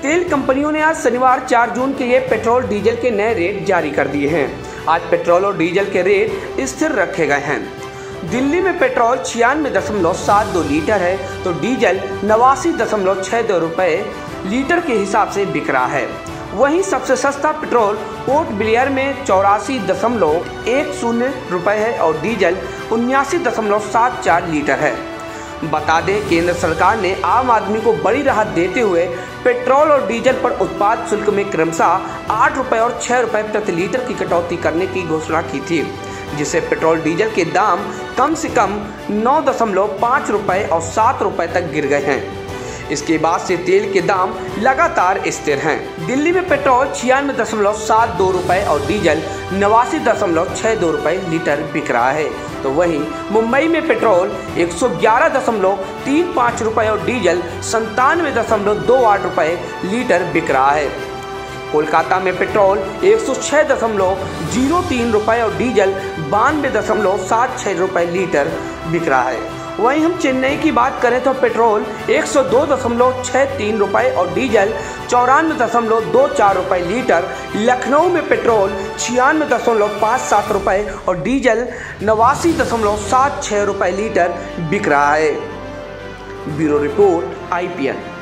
तेल कंपनियों ने आज शनिवार 4 जून के लिए पेट्रोल डीजल के नए रेट जारी कर दिए हैं। आज पेट्रोल और डीजल के रेट स्थिर रखे गए हैं। दिल्ली में पेट्रोल 96.72 लीटर है तो डीजल 89.62 रुपये लीटर के हिसाब से बिक रहा है। वहीं सबसे सस्ता पेट्रोल पोर्ट ब्लेयर में 84.10 रुपये है और डीजल 79.74 लीटर है। बता दें, केंद्र सरकार ने आम आदमी को बड़ी राहत देते हुए पेट्रोल और डीजल पर उत्पाद शुल्क में क्रमशः 8 रुपये और 6 रुपये प्रति लीटर की कटौती करने की घोषणा की थी, जिससे पेट्रोल डीजल के दाम कम से कम 9.5 रुपये और 7 रुपये तक गिर गए हैं। इसके बाद से तेल के दाम लगातार स्थिर हैं। दिल्ली में पेट्रोल 96.72 रुपये और डीजल 89.62 रुपये लीटर बिक रहा है, तो वहीं मुंबई में पेट्रोल 111.35 रुपये और डीजल 97.28 रुपये लीटर बिक रहा है। कोलकाता में पेट्रोल 106.03 रुपये और डीजल 92.76 रुपये लीटर बिक रहा है। वहीं हम चेन्नई की बात करें तो पेट्रोल 102.63 रुपये और डीजल 94.24 रुपये लीटर। लखनऊ में पेट्रोल 96.57 रुपये और डीजल 89.76 रुपये लीटर बिक रहा है। Bureau report IPN।